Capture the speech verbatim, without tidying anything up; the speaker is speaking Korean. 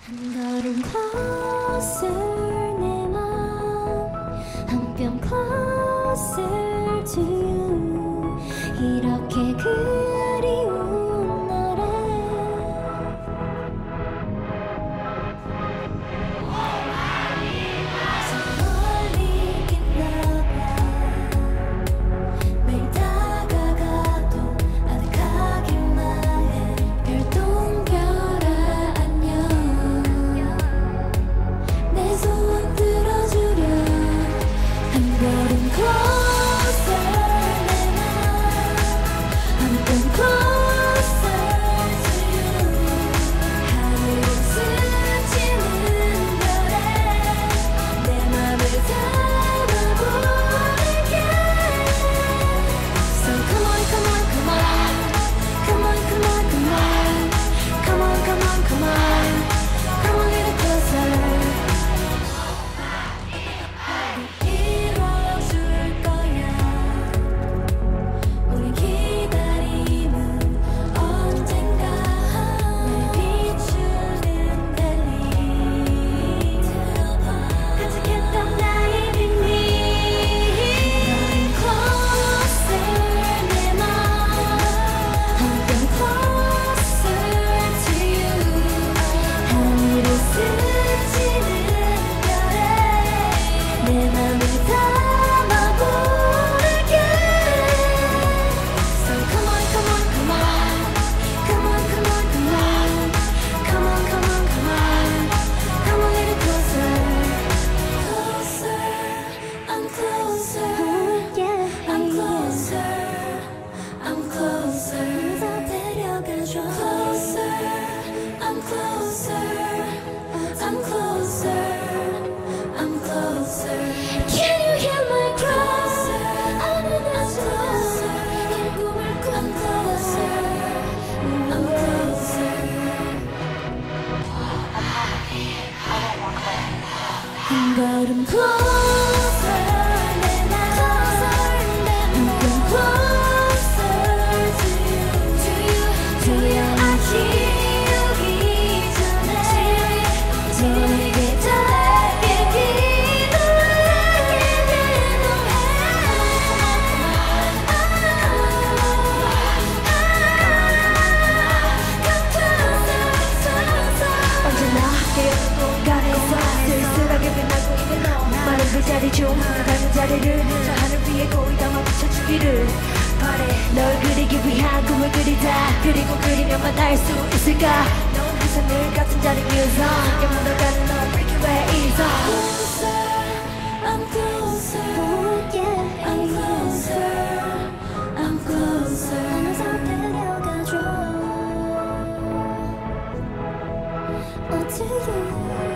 한 걸음 closer 내 맘 한 뼘 closer to you 이렇게 그리운 너를 저 멀리 있나 봐 매일 다가가도 아득하기만 해 별똥별아 안녕 내 소원 들어주려 한 걸음 closer 내 맘 한 뼘 closer to you 하늘을 스치는 별에 내 맘을 담아볼게 So come on come on come on come on come on come on come on come on come on come on a little closer 이뤄줄 거야 우리 기다림은 언젠가 날 비추는 달리 가득했던 나의 비밀 closer 내 맘 한 뼘 closer to you 하늘을 스치는 별에 내 맘을 담아볼게 So come on come on come on come on come on come on come on come on come on come on a little closer closer I'm closer I'm closer I'm closer 더 데려가줘 closer I'm closer I'm closer I'm closer Can you hear my cry I'm closer 이 꿈을 꿔 I'm closer I'm closer 한 걸음 closer 내 맘 한 뼘 closer to you to you to you 아 지우기 전에 너에게 닿게 기도해 언제나 함께였던 공간에서 쓸쓸하게 빛나고 있는 너 마른 그 자리 중 가는 자리를 저 하늘 위에 거의 담아 비춰주기를 바래 널 그리기 위한 꿈을 그리다 그리고 그리면 만날 수 있을까 넌 항상 늘 같은 자리 위에서 함께 묻어가는 너 Milky Way is Closer I'm closer I'm closer I'm closer 어느새 데려가줘 Oh to you